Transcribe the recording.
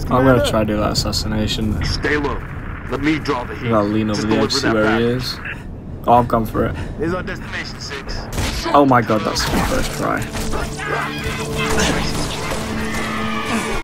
I'm gonna try to do that assassination. Stay low. Let me draw the heat. I'll lean over the edge, see where he is. Oh, I've gone for it. This is our destination, 6. Oh my god, that's my first try.